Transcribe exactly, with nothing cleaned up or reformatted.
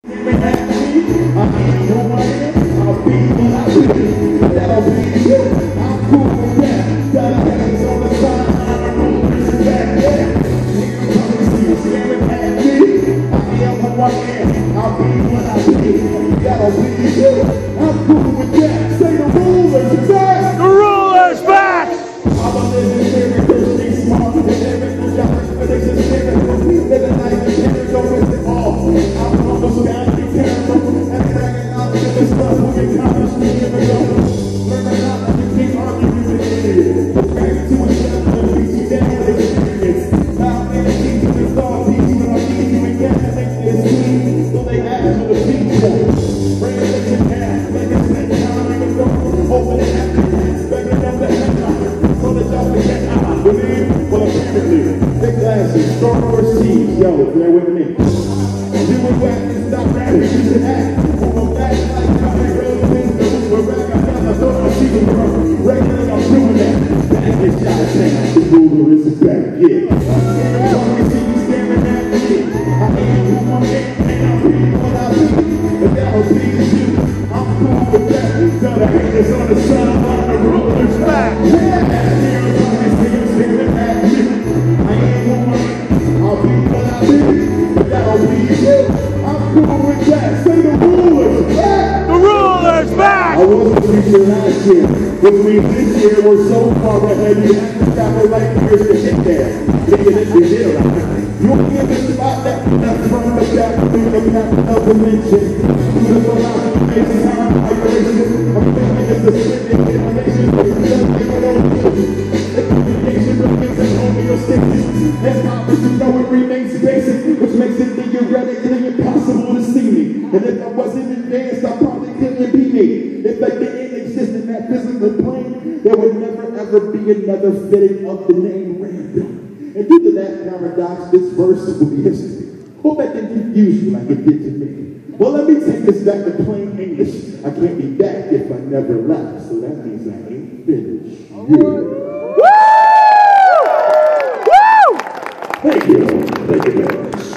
Which means this year we're so far ahead, you have to travel like years to get there. Thinking that we did it right. You won't give us about that, that's from the back, through the back of the mention. You live around the amazing time, migration. I'm thinking it's a spinning generation. It's just giving on you. The communication remains at homeostasis. And how did you know it remains basic, which makes it theoretically impossible to see me. And if I wasn't advanced, I probably couldn't be me. If I didn't exist in that physical plane, there would never ever be another fitting of the name random. And due to that paradox, this verse will be history. Hope that didn't confuse you like it did to me. Well, let me take this back to plain English. I can't be back if I never left, so that means I ain't finished. Yeah. Woo! Woo! Thank you. Thank you very much.